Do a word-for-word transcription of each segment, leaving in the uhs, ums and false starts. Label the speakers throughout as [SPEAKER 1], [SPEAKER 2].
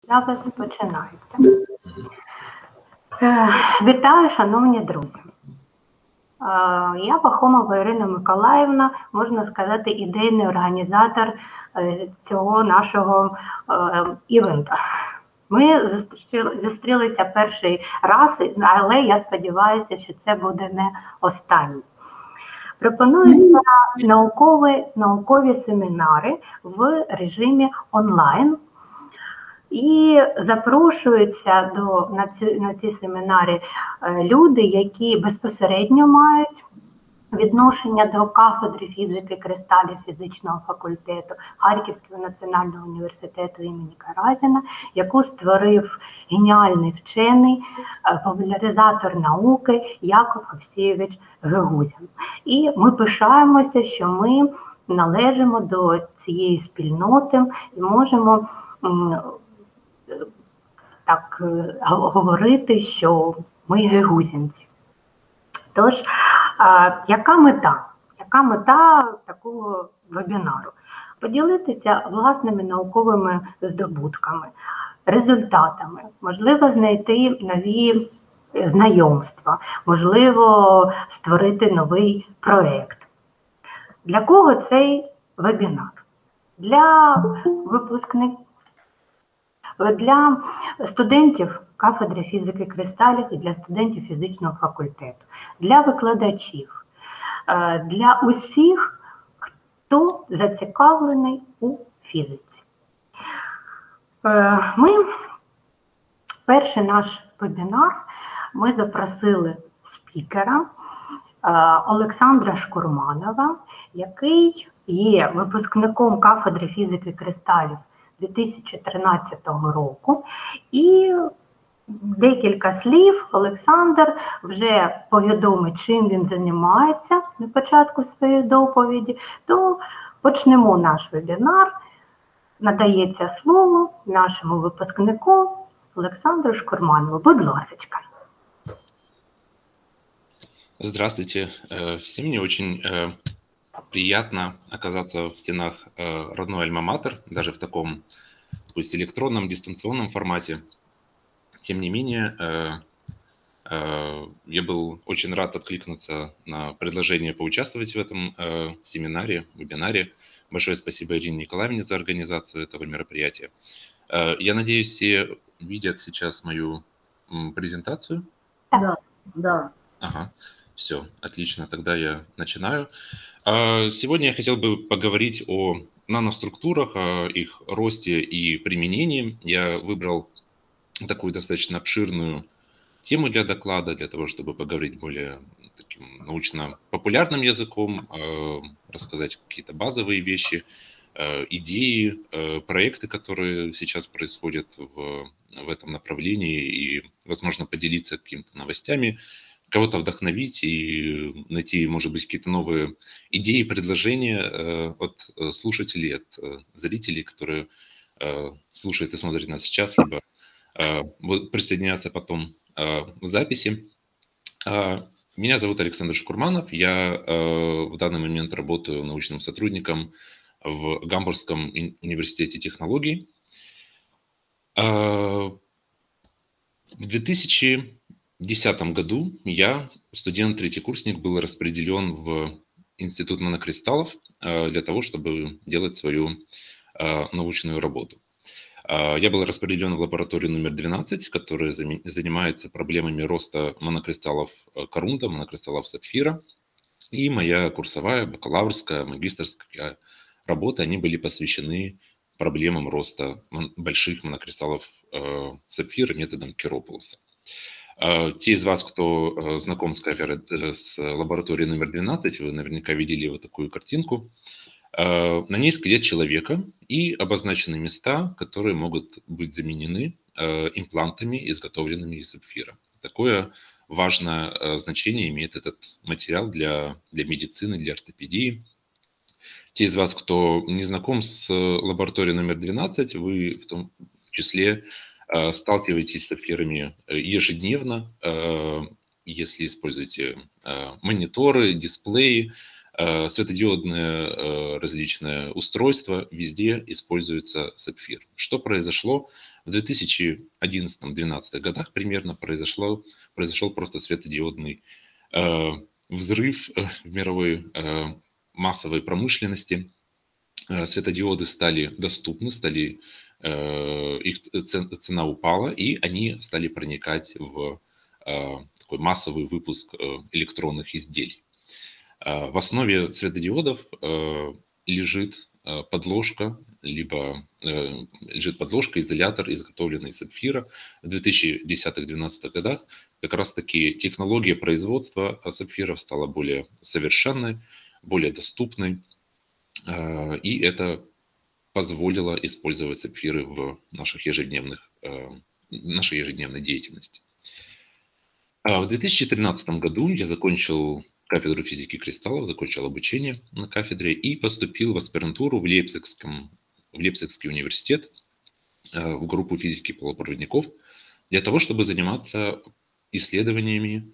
[SPEAKER 1] Запис починається. Вітаю, шановні друзі. Я Пахомова Ірина Миколаївна, можна сказати, ідейний організатор цього нашого івента. Ми зустрілися перший раз, але я сподіваюся, що це буде не останній. Пропонуються наукові, наукові семінари в режимі онлайн. І запрошуються до, на, ці, на ці семінари люди, які безпосередньо мають відношення до кафедри фізики кристалів фізичного факультету Харківського національного університету імені Каразіна, яку створив геніальний вчений, популяризатор науки Яков Овсійович Гегузін. І ми пишаємося, що ми належимо до цієї спільноти і можемо так говорити, що ми гегузінці. Тож, а, яка мета? Яка мета такого вебінару? Поділитися власними науковими здобутками, результатами, можливо, знайти нові знайомства, можливо, створити новий проєкт. Для кого цей вебінар? Для випускників, для студентів кафедри фізики кристалів і для студентів фізичного факультету, для викладачів, для усіх, хто зацікавлений у фізиці. Ми, перший наш вебінар, ми запросили спікера Олександра Шкурманова, який є випускником кафедри фізики кристалів дві тисячі тринадцятого року, і декілька слів Олександр вже повідомить, чим він займається на початку своєї доповіді, то почнемо наш вебінар. Надається слово нашому випускнику Олександру Шкурманову. Будь ласка.
[SPEAKER 2] Здравствуйте всем. Мне очень приятно оказаться в стенах родной альма-матер, даже в таком, пусть электронном, дистанционном формате. Тем не менее, я был очень рад откликнуться на предложение поучаствовать в этом семинаре, вебинаре. Большое спасибо Ирине Николаевне за организацию этого мероприятия. Я надеюсь, все видят сейчас мою презентацию.
[SPEAKER 3] Да, да.
[SPEAKER 2] Ага, все, отлично, тогда я начинаю. Сегодня я хотел бы поговорить о наноструктурах, о их росте и применении. Я выбрал такую достаточно обширную тему для доклада, для того, чтобы поговорить более таким научно-популярным языком, рассказать какие-то базовые вещи, идеи, проекты, которые сейчас происходят в, в этом направлении, и, возможно, поделиться какими-то новостями, кого-то вдохновить и найти, может быть, какие-то новые идеи, предложения от слушателей, от зрителей, которые слушают и смотрят нас сейчас, либо будут присоединяться потом в записи. Меня зовут Александр Шкурманов, я в данный момент работаю научным сотрудником в Гамбургском университете технологий. В две тысячи десятом году я, студент-третьекурсник, был распределен в Институт монокристаллов для того, чтобы делать свою научную работу. Я был распределен в лабораторию номер двенадцать, которая занимается проблемами роста монокристаллов корунда, монокристаллов сапфира. И моя курсовая, бакалаврская, магистерская работа, они были посвящены проблемам роста больших монокристаллов сапфира методом Киропулоса. Те из вас, кто знаком с, кафедрой, с лабораторией номер двенадцать, вы наверняка видели вот такую картинку. На ней скелет человека и обозначены места, которые могут быть заменены имплантами, изготовленными из сапфира. Такое важное значение имеет этот материал для, для медицины, для ортопедии. Те из вас, кто не знаком с лабораторией номер двенадцать, вы в том числе сталкиваетесь с сапфирами ежедневно, если используете мониторы, дисплеи, светодиодные различные устройства, везде используется сапфир. Что произошло? В две тысячи одиннадцатом-две тысячи двенадцатом годах примерно произошло, произошел просто светодиодный взрыв в мировой массовой промышленности. Светодиоды стали доступны, стали, их цена упала, и они стали проникать в такой массовый выпуск электронных изделий. В основе светодиодов лежит подложка, либо лежит подложка, изолятор, изготовленный из сапфира. В две тысячи десятом-две тысячи двенадцатом годах как раз-таки технология производства сапфиров стала более совершенной, более доступной, и это позволило использовать сапфиры в наших ежедневных, в нашей ежедневной деятельности. В две тысячи тринадцатом году я закончил кафедру физики кристаллов, закончил обучение на кафедре и поступил в аспирантуру в, Лейпцигском, в Лейпцигский университет в группу физики полупроводников для того, чтобы заниматься исследованиями,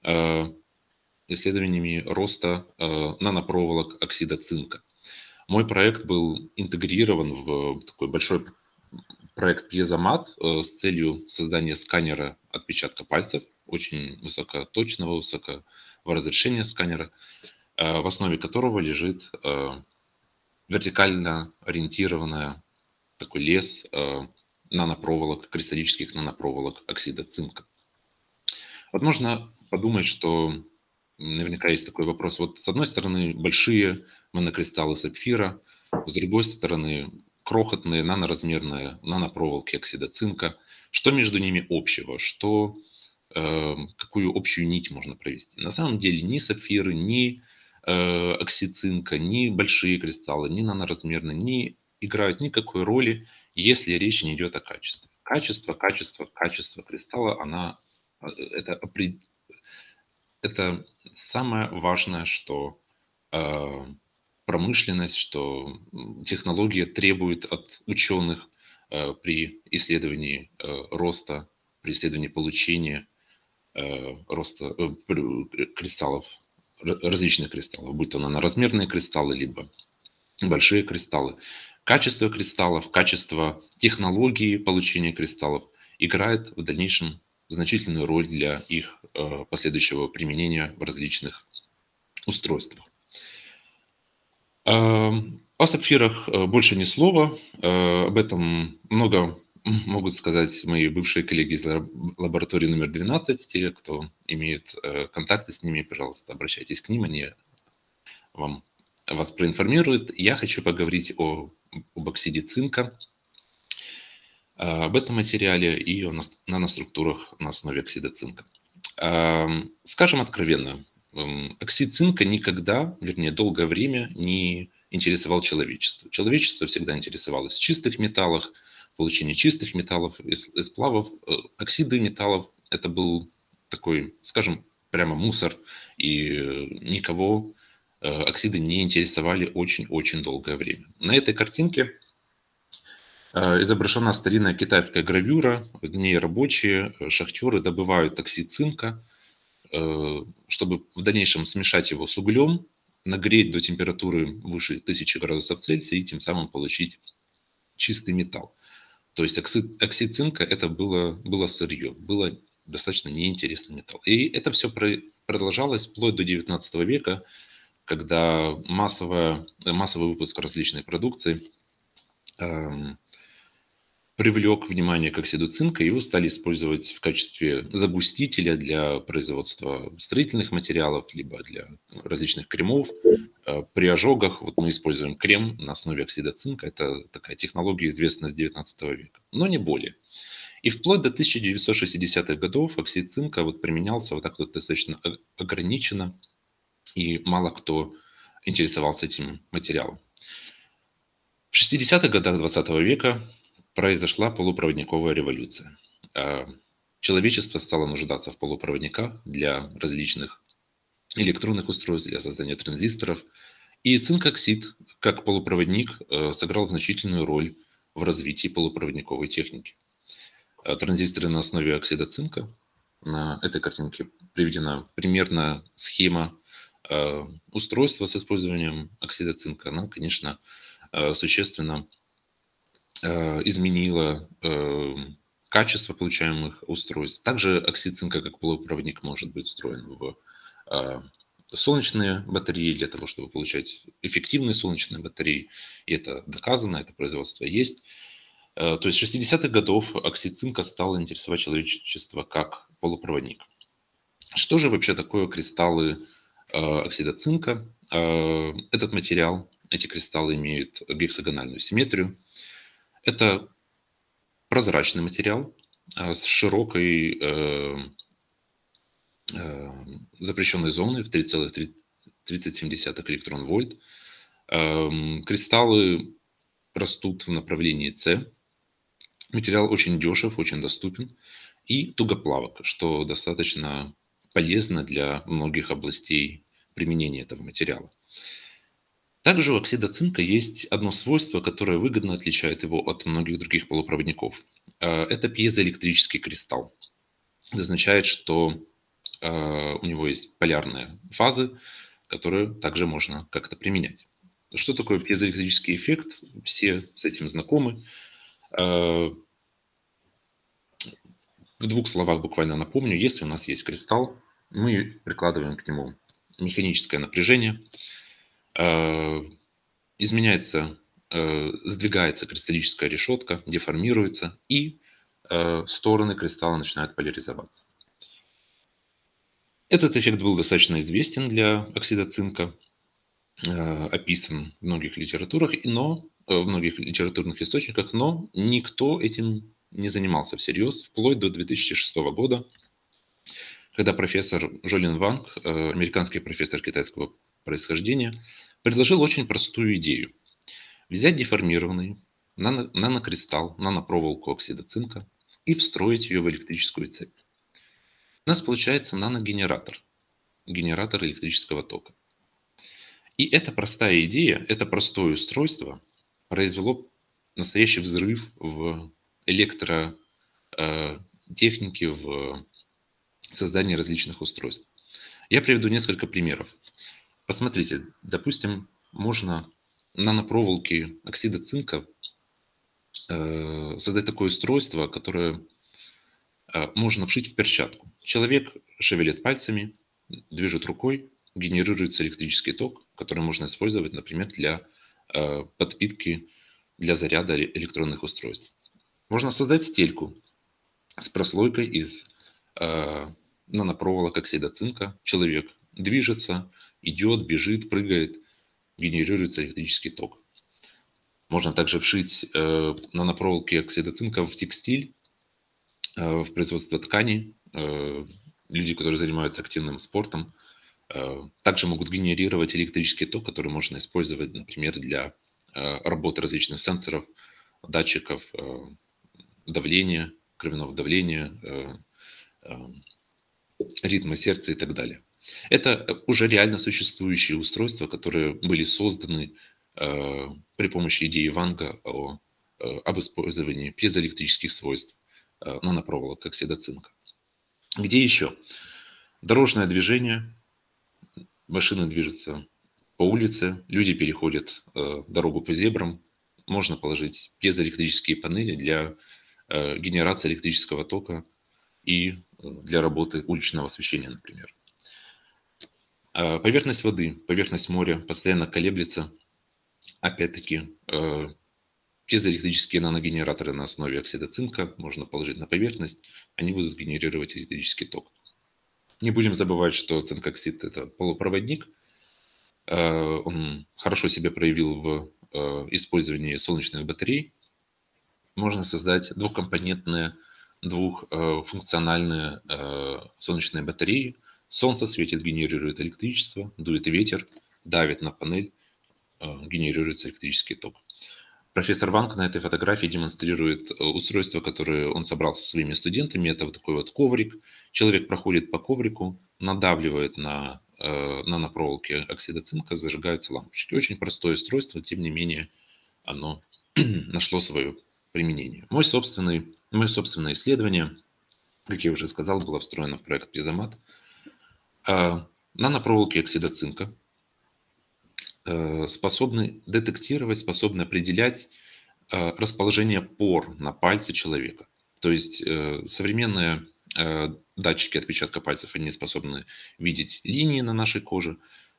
[SPEAKER 2] исследованиями роста нанопроволок оксида цинка. Мой проект был интегрирован в такой большой проект пьезомат с целью создания сканера отпечатка пальцев, очень высокоточного, высокого разрешения сканера, в основе которого лежит вертикально ориентированная такой лес нанопроволок, кристаллических нанопроволок оксида цинка. Вот можно подумать, что наверняка есть такой вопрос. Вот с одной стороны большие монокристаллы сапфира, с другой стороны крохотные наноразмерные нанопроволоки оксида цинка. Что между ними общего? Что, э, какую общую нить можно провести? На самом деле ни сапфиры, ни э, оксид цинка, ни большие кристаллы, ни наноразмерные не играют никакой роли, если речь не идет о качестве. Качество, качество, качество кристалла, она, это, это самое важное, что э, промышленность, что технология требует от ученых э, при исследовании э, роста, при исследовании получения э, роста э, кристаллов, различных кристаллов, будь то наноразмерные кристаллы, либо большие кристаллы. Качество кристаллов, качество технологии получения кристаллов играет в дальнейшем значительную роль для их э, последующего применения в различных устройствах. О сапфирах больше ни слова. Об этом много могут сказать мои бывшие коллеги из лаборатории номер двенадцать. Те, кто имеет контакты с ними, пожалуйста, обращайтесь к ним, они вам, вас проинформируют. Я хочу поговорить о, об оксиде цинка, об этом материале и о наноструктурах на основе оксида цинка. Скажем откровенно, оксид цинка никогда, вернее, долгое время не интересовал человечество. Человечество всегда интересовалось в чистых металлах, получении чистых металлов, из, из сплавов. Оксиды металлов – это был такой, скажем, прямо мусор, и никого оксиды не интересовали очень-очень долгое время. На этой картинке изображена старинная китайская гравюра, в ней рабочие, шахтеры добывают оксид цинка, чтобы в дальнейшем смешать его с углем, нагреть до температуры выше тысячи градусов Цельсия и тем самым получить чистый металл. То есть оксид, оксид цинка это было, было сырье, было достаточно неинтересный металл. И это все продолжалось вплоть до девятнадцатого века, когда массовая, массовый выпуск различной продукции эм, привлек внимание к оксиду цинка, его стали использовать в качестве загустителя для производства строительных материалов, либо для различных кремов. При ожогах вот мы используем крем на основе оксида цинка. Это такая технология, известная с девятнадцатого века, но не более. И вплоть до тысяча девятьсот шестидесятых годов оксид цинка вот применялся вот так вот достаточно ограниченно, и мало кто интересовался этим материалом. В шестидесятых годах двадцатого века произошла полупроводниковая революция. Человечество стало нуждаться в полупроводниках для различных электронных устройств, для создания транзисторов. И цинк-оксид, как полупроводник, сыграл значительную роль в развитии полупроводниковой техники. Транзисторы на основе оксида цинка. На этой картинке приведена примерно схема устройство с использованием оксида цинка, оно, конечно, существенно изменило качество получаемых устройств. Также оксид цинка как полупроводник может быть встроен в солнечные батареи для того, чтобы получать эффективные солнечные батареи. И это доказано, это производство есть. То есть с шестидесятых годов оксид цинка стал интересовать человечество как полупроводник. Что же вообще такое кристаллы оксида цинка? Этот материал, эти кристаллы имеют гексагональную симметрию. Это прозрачный материал с широкой запрещенной зоной в три целых тридцать семь десятых электрон-вольт. Кристаллы растут в направлении С. Материал очень дешев, очень доступен и тугоплавок, что достаточно полезно для многих областей применения этого материала. Также у оксида цинка есть одно свойство, которое выгодно отличает его от многих других полупроводников. Это пьезоэлектрический кристалл. Это означает, что у него есть полярные фазы, которые также можно как-то применять. Что такое пьезоэлектрический эффект? Все с этим знакомы. В двух словах буквально напомню, если у нас есть кристалл, мы прикладываем к нему механическое напряжение, изменяется, сдвигается кристаллическая решетка, деформируется, и стороны кристалла начинают поляризоваться. Этот эффект был достаточно известен для оксида цинка, описан в многих литературах, но, в многих литературных источниках, но никто этим не занимался всерьез, вплоть до две тысячи шестого года, когда профессор Жолин Ванг, американский профессор китайского происхождения, предложил очень простую идею. Взять деформированный нано- нанокристалл, нанопроволоку оксида цинка и встроить ее в электрическую цепь. У нас получается наногенератор, генератор электрического тока. И эта простая идея, это простое устройство произвело настоящий взрыв в электротехнике, в создании различных устройств. Я приведу несколько примеров. Посмотрите, допустим, можно нанопроволоки оксида цинка э, создать такое устройство, которое э, можно вшить в перчатку. Человек шевелит пальцами, движет рукой, генерируется электрический ток, который можно использовать, например, для э, подпитки, для заряда электронных устройств. Можно создать стельку с прослойкой из э, нанопроволок оксида цинка. Человек движется, идет, бежит, прыгает, генерируется электрический ток. Можно также вшить э, нанопроволоки оксида цинка в текстиль, э, в производство тканей. Э, люди, которые занимаются активным спортом, э, также могут генерировать электрический ток, который можно использовать, например, для э, работы различных сенсоров, датчиков э, давления, кровяного давления, э, э, ритма сердца и так далее. Это уже реально существующие устройства, которые были созданы э, при помощи идеи Ванга о, э, об использовании пьезоэлектрических свойств э, нанопроволок оксида цинка. Где еще? Дорожное движение. Машины движутся по улице, люди переходят э, дорогу по зебрам. Можно положить пьезоэлектрические панели для э, генерации электрического тока и для работы уличного освещения, например. Поверхность воды, поверхность моря постоянно колеблется. Опять-таки, пьезоэлектрические наногенераторы на основе оксида цинка можно положить на поверхность, они будут генерировать электрический ток. Не будем забывать, что цинкоксид – это полупроводник. Он хорошо себя проявил в использовании солнечных батарей. Можно создать двухкомпонентные, двухфункциональные солнечные батареи. Солнце светит, генерирует электричество, дует ветер, давит на панель, генерируется электрический ток. Профессор Ванг на этой фотографии демонстрирует устройство, которое он собрал со своими студентами. Это вот такой вот коврик. Человек проходит по коврику, надавливает на нанопроволоки оксида цинка, зажигаются лампочки. Очень простое устройство, тем не менее оно нашло свое применение. Мой собственный, мое собственное исследование, как я уже сказал, было встроено в проект Пьезомат. Нанопроволоки оксида цинка способны детектировать, способны определять расположение пор на пальце человека. То есть современные датчики отпечатка пальцев, они способны видеть линии на нашей коже.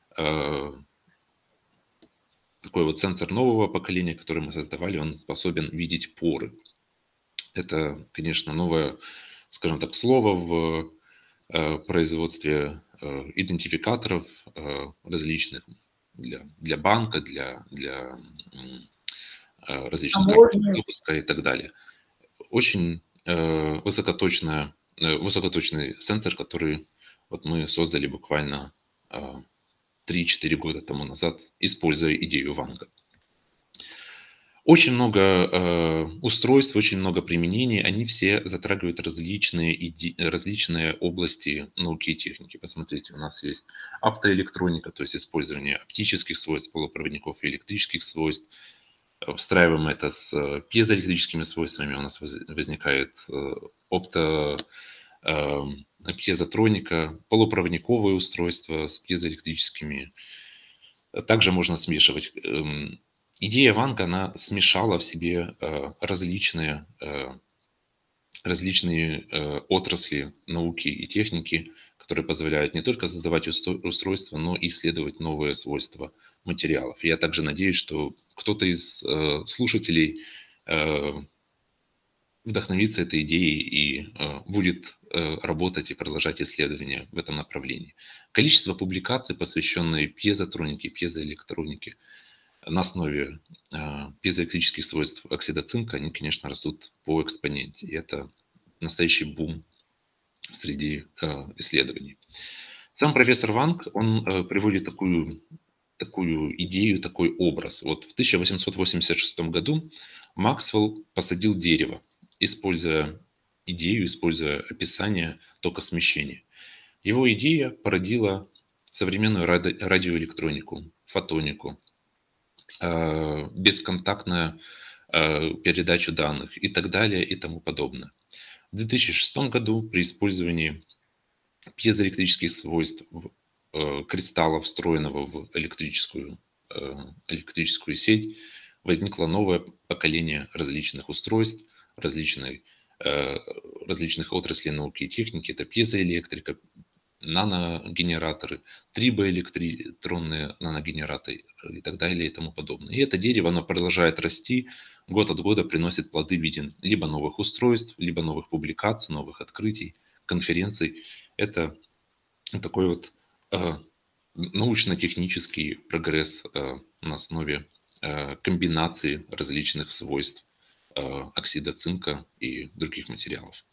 [SPEAKER 2] Такой вот сенсор нового поколения, который мы создавали, он способен видеть поры. Это, конечно, новое, скажем так, слово в производстве идентификаторов различных для, для банка, для, для различных
[SPEAKER 3] Таможня.
[SPEAKER 2] допуска и так далее. Очень высокоточная, высокоточный сенсор, который вот мы создали буквально три-четыре года тому назад, используя идею Ванга. Очень много э, устройств, очень много применений, они все затрагивают различные, иде... различные области науки и техники. Посмотрите, у нас есть оптоэлектроника, то есть использование оптических свойств полупроводников и электрических свойств. Встраиваем это с пьезоэлектрическими свойствами, у нас возникает опто... э, пьезотроника, полупроводниковые устройства с пьезоэлектрическими. Также можно смешивать. Идея Ванга, она смешала в себе различные, различные отрасли науки и техники, которые позволяют не только создавать устройства, но и исследовать новые свойства материалов. Я также надеюсь, что кто-то из слушателей вдохновится этой идеей и будет работать и продолжать исследования в этом направлении. Количество публикаций, посвященных пьезотронике, пьезоэлектронике, на основе э, пьезоэлектрических свойств оксида цинка, они, конечно, растут по экспоненте. И это настоящий бум среди э, исследований. Сам профессор Ванг, он э, приводит такую, такую идею, такой образ. Вот в тысяча восемьсот восемьдесят шестом году Максвелл посадил дерево, используя идею, используя описание токосмещения. Его идея породила современную ради- радиоэлектронику, фотонику, бесконтактную передачу данных и так далее и тому подобное. В две тысячи шестом году при использовании пьезоэлектрических свойств кристалла, встроенного в электрическую, электрическую сеть, возникло новое поколение различных устройств, различных, различных отраслей науки и техники. Это пьезоэлектрика, наногенераторы, трибоэлектронные наногенераторы и так далее и тому подобное. И это дерево, оно продолжает расти, год от года приносит плоды в виде либо новых устройств, либо новых публикаций, новых открытий, конференций. Это такой вот э, научно-технический прогресс э, на основе э, комбинации различных свойств э, оксида цинка и других материалов.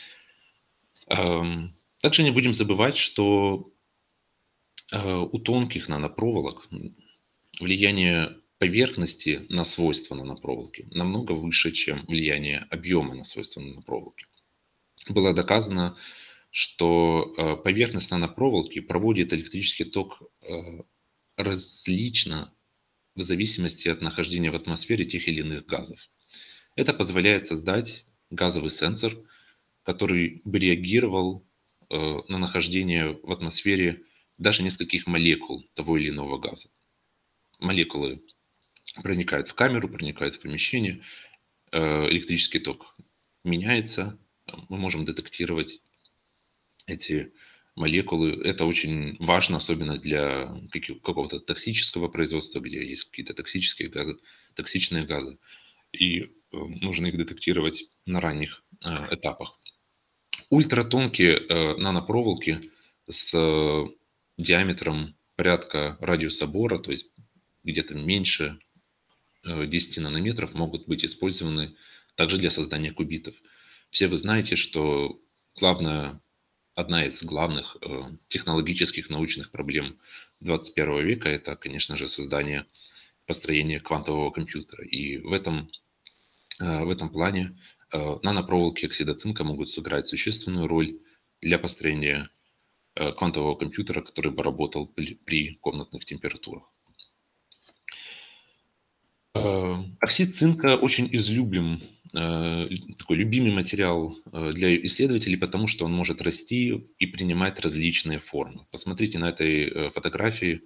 [SPEAKER 2] Эм, Также не будем забывать, что у тонких нанопроволок влияние поверхности на свойства нанопроволоки намного выше, чем влияние объема на свойства нанопроволоки. Было доказано, что поверхность нанопроволоки проводит электрический ток различно в зависимости от нахождения в атмосфере тех или иных газов. Это позволяет создать газовый сенсор, который бы реагировал на нахождение в атмосфере даже нескольких молекул того или иного газа. Молекулы проникают в камеру, проникают в помещение, электрический ток меняется, мы можем детектировать эти молекулы. Это очень важно, особенно для какого-то токсического производства, где есть какие-то токсические газы, токсичные газы, и нужно их детектировать на ранних этапах. Ультратонкие э, нанопроволоки с э, диаметром порядка радиуса Бора, то есть где-то меньше э, десяти нанометров, могут быть использованы также для создания кубитов. Все вы знаете, что главная, одна из главных э, технологических научных проблем двадцать первого века – это, конечно же, создание, построение квантового компьютера. И в этом, э, в этом плане нанопроволоки оксида цинка могут сыграть существенную роль для построения квантового компьютера, который бы работал при комнатных температурах. Оксид цинка очень излюблен, такой любимый материал для исследователей, потому что он может расти и принимать различные формы. Посмотрите на этой фотографии,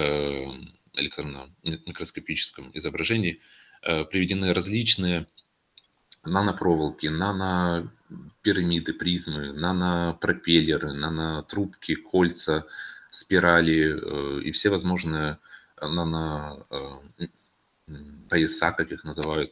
[SPEAKER 2] электронно-микроскопическом изображении, приведены различные нанопроволоки, нанопирамиды, призмы, нанопропеллеры, нанотрубки, кольца, спирали и все возможные нано пояса, как их называют,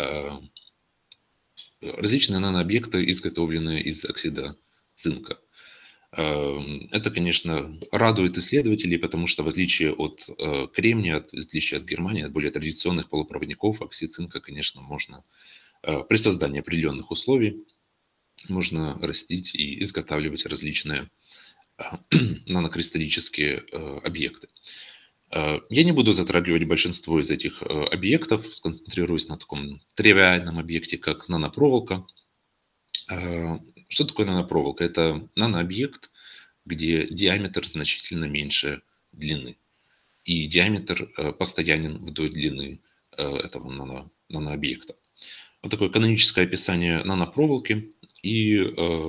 [SPEAKER 2] различные нанообъекты, изготовленные из оксида цинка. Это, конечно, радует исследователей, потому что в отличие от кремния, в отличие от германии, от более традиционных полупроводников, оксид цинка, конечно, можно при создании определенных условий можно растить и изготавливать различные нанокристаллические объекты. Я не буду затрагивать большинство из этих объектов, сконцентрируюсь на таком тривиальном объекте, как нанопроволока. Что такое нанопроволока? Это нанообъект, где диаметр значительно меньше длины. И диаметр постоянен вдоль длины этого нано, нанообъекта. Вот такое каноническое описание нанопроволоки. И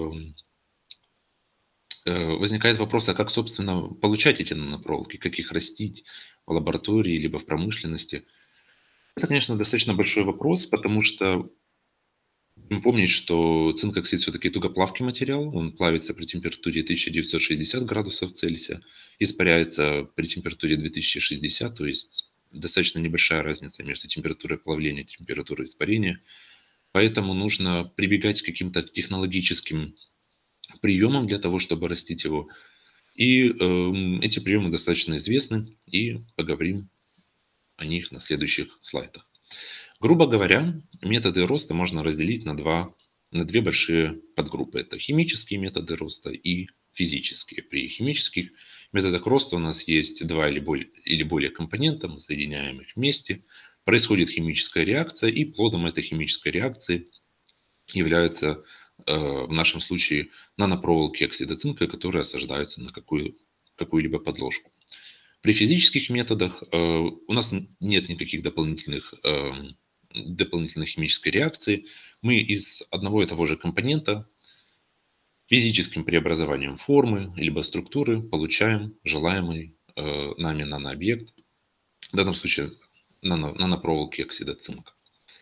[SPEAKER 2] возникает вопрос, а как, собственно, получать эти нанопроволоки, как их растить в лаборатории, либо в промышленности. Это, конечно, достаточно большой вопрос, потому что помнить, что цинк-оксид все-таки тугоплавкий материал, он плавится при температуре тысяча девятьсот шестьдесят градусов Цельсия, испаряется при температуре две тысячи шестьдесят, то есть достаточно небольшая разница между температурой плавления и температурой испарения. Поэтому нужно прибегать к каким-то технологическим приемам для того, чтобы растить его. И э, эти приемы достаточно известны, и поговорим о них на следующих слайдах. Грубо говоря, методы роста можно разделить на, два, на две большие подгруппы. Это химические методы роста и физические. При химических методах роста у нас есть два или более, или более компонента, мы соединяем их вместе, происходит химическая реакция, и плодом этой химической реакции являются в нашем случае нанопроволоки оксида цинка, которые осаждаются на какую, какую-либо подложку. При физических методах у нас нет никаких дополнительных, дополнительных химической реакции. Мы из одного и того же компонента физическим преобразованием формы либо структуры получаем желаемый нами нанообъект, в данном случае нано, нанопроволоки оксида цинка.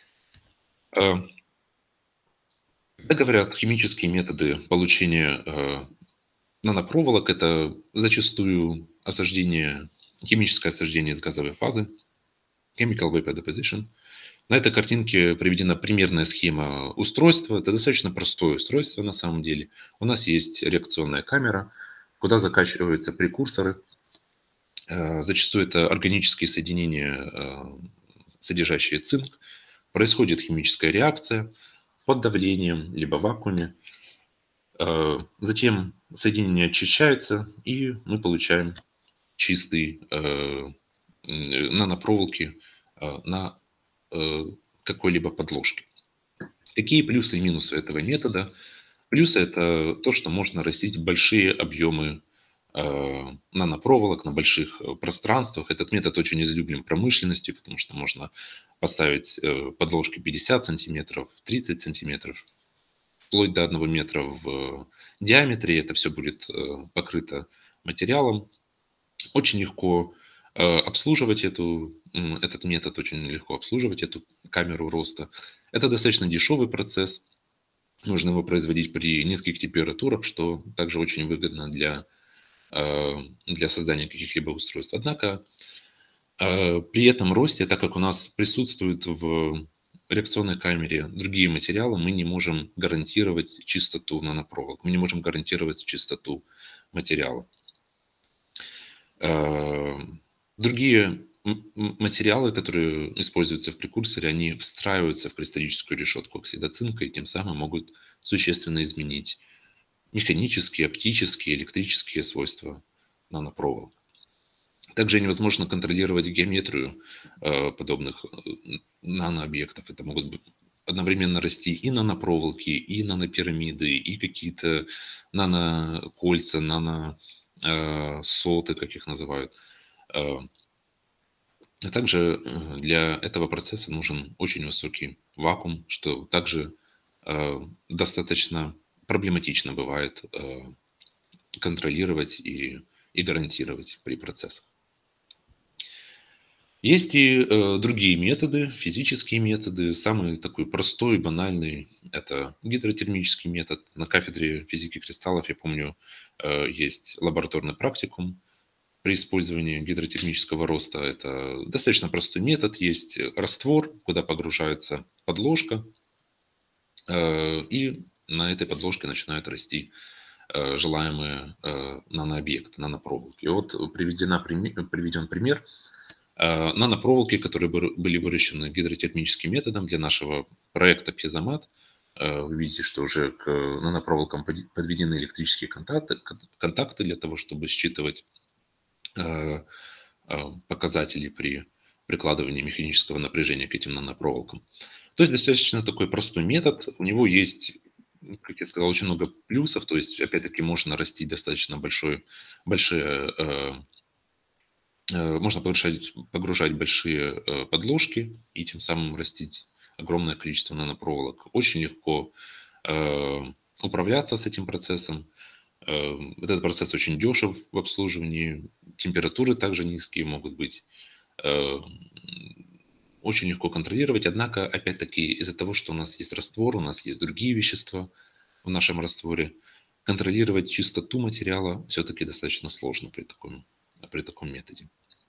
[SPEAKER 2] Когда говорят химические методы получения э, нанопроволок, это зачастую осаждение, химическое осаждение из газовой фазы, chemical vapor deposition. На этой картинке приведена примерная схема устройства. Это достаточно простое устройство на самом деле. У нас есть реакционная камера, куда закачиваются прекурсоры. Э, зачастую это органические соединения, э, содержащие цинк. Происходит химическая реакция под давлением, либо в вакууме. Затем соединение очищается, и мы получаем чистые нанопроволоки на какой-либо подложке. Какие плюсы и минусы этого метода? Плюсы – это то, что можно растить большие объемы нанопроволок на больших пространствах. Этот метод очень излюблен промышленностью, потому что можно поставить подложки пятьдесят сантиметров, тридцать сантиметров, вплоть до одного метра в диаметре. Это все будет покрыто материалом. Очень легко обслуживать эту, этот метод, очень легко обслуживать эту камеру роста. Это достаточно дешевый процесс. Нужно его производить при низких температурах, что также очень выгодно для для создания каких-либо устройств. Однако при этом росте, так как у нас присутствуют в реакционной камере другие материалы, мы не можем гарантировать чистоту нанопроволок, мы не можем гарантировать чистоту материала. Другие материалы, которые используются в прекурсоре, они встраиваются в кристаллическую решетку оксида цинка и тем самым могут существенно изменить механические, оптические, электрические свойства нанопроволок. Также невозможно контролировать геометрию э, подобных нанообъектов. Это могут быть одновременно расти и нанопроволоки, и нанопирамиды, и какие-то нанокольца, наносоты, как их называют. Э, А также для этого процесса нужен очень высокий вакуум, что также э, достаточно проблематично бывает э, контролировать и, и гарантировать при процессах. Есть и э, другие методы, физические методы. Самый такой простой, банальный – это гидротермический метод. На кафедре физики кристаллов, я помню, э, есть лабораторный практикум при использовании гидротермического роста. Это достаточно простой метод. Есть раствор, куда погружается подложка, э, и на этой подложке начинают расти э, желаемые э, нанообъекты, нанопроволоки. И вот приведена, приведен пример нанопроволоки, которые были выращены гидротермическим методом для нашего проекта Пьезомат. Вы видите, что уже к нанопроволокам подведены электрические контакты, контакты для того, чтобы считывать показатели при прикладывании механического напряжения к этим нанопроволокам. То есть достаточно такой простой метод. У него есть, как я сказал, очень много плюсов. То есть, опять-таки, можно растить достаточно большой, большие можно погружать, погружать большие подложки и тем самым растить огромное количество нанопроволок. Очень легко э, управляться с этим процессом. Э, этот процесс очень дешев в обслуживании. Температуры также низкие могут быть. Э, очень легко контролировать. Однако, опять-таки, из-за того, что у нас есть раствор, у нас есть другие вещества в нашем растворе, контролировать чистоту материала все-таки достаточно сложно при таком, при таком методе.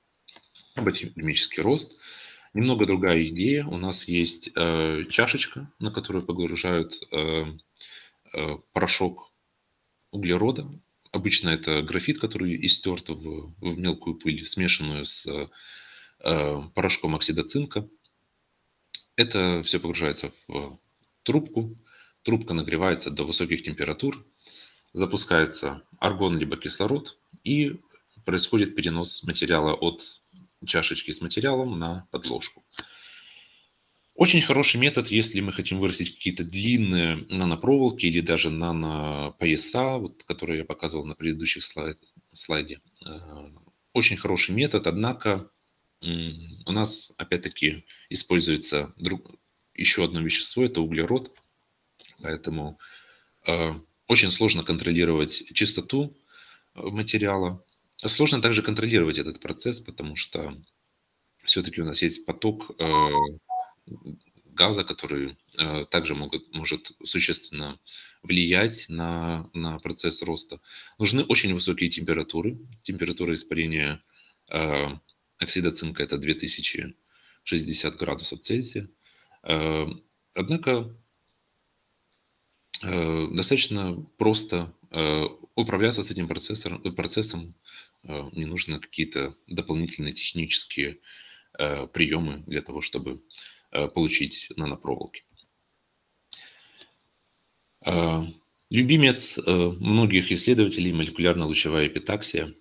[SPEAKER 2] Термический рост. Немного другая идея. У нас есть э, чашечка, на которую погружают э, э, порошок углерода. Обычно это графит, который истерт в, в мелкую пыль, смешанную с э, порошком оксида цинка. Это все погружается в трубку. Трубка нагревается до высоких температур. Запускается аргон либо кислород. И происходит перенос материала от чашечки с материалом на подложку. Очень хороший метод, если мы хотим вырастить какие-то длинные нанопроволоки или даже нанопояса, вот, которые я показывал на предыдущих слайд, слайде. Очень хороший метод, однако у нас опять-таки используется друг, еще одно вещество, это углерод, поэтому очень сложно контролировать чистоту материала. Сложно также контролировать этот процесс, потому что все-таки у нас есть поток э, газа, который э, также могут, может существенно влиять на, на процесс роста. Нужны очень высокие температуры. Температура испарения э, оксида цинка – это две тысячи шестьдесят градусов Цельсия. Э, однако э, достаточно просто э, управляться с этим процессом, процессом. Не нужны какие-то дополнительные технические э, приемы для того, чтобы э, получить нанопроволоки. Э, любимец э, многих исследователей – молекулярно-лучевая эпитаксия.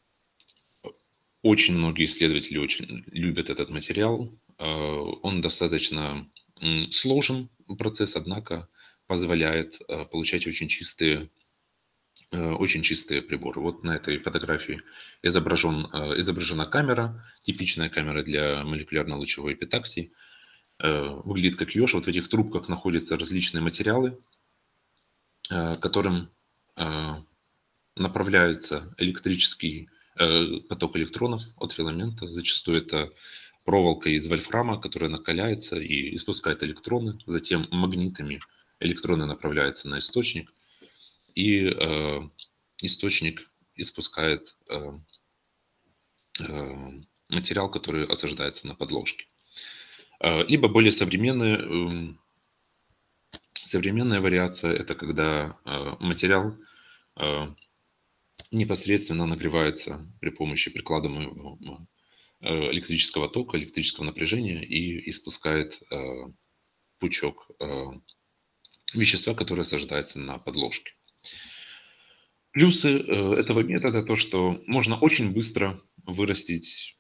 [SPEAKER 2] Очень многие исследователи очень любят этот материал. Э, он достаточно э, сложен процесс, однако позволяет э, получать очень чистые очень чистые приборы. Вот на этой фотографии изображен, изображена камера, типичная камера для молекулярно-лучевой эпитаксии. Выглядит как еж. Вот в этих трубках находятся различные материалы, которым направляется электрический поток электронов от филамента. Зачастую это проволока из вольфрама, которая накаляется и испускает электроны. Затем магнитами электроны направляются на источник. И э, источник испускает э, э, материал, который осаждается на подложке. Э, либо более современная, э, современная вариация – это когда э, материал э, непосредственно нагревается при помощи прикладываемого э, электрического тока, электрического напряжения и испускает э, пучок э, вещества, которое осаждается на подложке. Плюсы этого метода то, что можно очень быстро вырастить,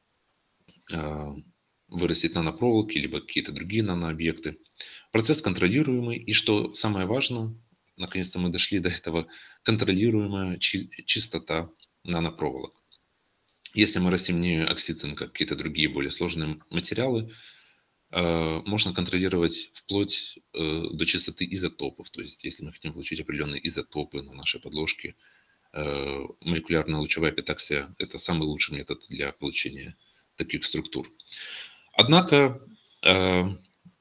[SPEAKER 2] вырастить нанопроволоки, либо какие-то другие нанообъекты. Процесс контролируемый, и что самое важное, наконец-то мы дошли до этого, контролируемая чистота нанопроволок. Если мы растим не оксид цинка, а какие-то другие более сложные материалы, можно контролировать вплоть до частоты изотопов. То есть, если мы хотим получить определенные изотопы на нашей подложке, молекулярная лучевая эпитаксия – это самый лучший метод для получения таких структур. Однако, в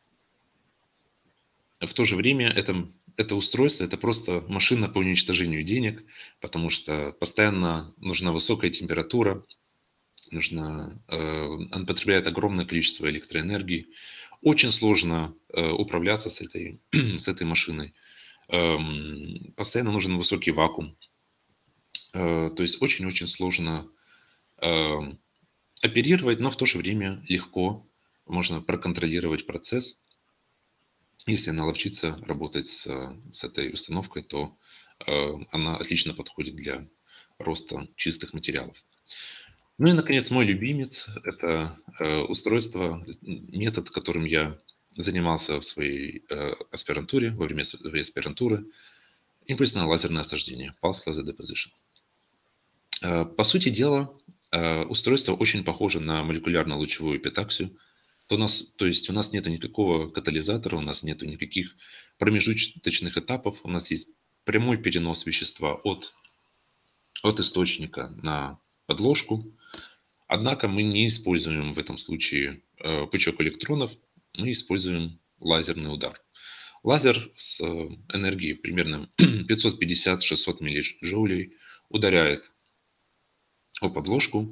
[SPEAKER 2] то же время это, это устройство – это просто машина по уничтожению денег, потому что постоянно нужна высокая температура, нужно, он потребляет огромное количество электроэнергии. Очень сложно управляться с этой, с этой машиной. Постоянно нужен высокий вакуум. То есть очень-очень сложно оперировать, но в то же время легко можно проконтролировать процесс. Если наловчиться работать с, с этой установкой, то она отлично подходит для роста чистых материалов. Ну и, наконец, мой любимец – это э, устройство, метод, которым я занимался в своей э, аспирантуре, во время своей аспирантуры, импульсное лазерное осаждение, Pulse Laser Deposition. Э, по сути дела, э, устройство очень похоже на молекулярно-лучевую эпитаксию. То, у нас, то есть у нас нет никакого катализатора, у нас нет никаких промежуточных этапов, у нас есть прямой перенос вещества от, от источника на подложку. Однако мы не используем в этом случае э, пучок электронов, мы используем лазерный удар. Лазер с энергией примерно пятьсот пятьдесят - шестьсот миллиджоулей ударяет о подложку.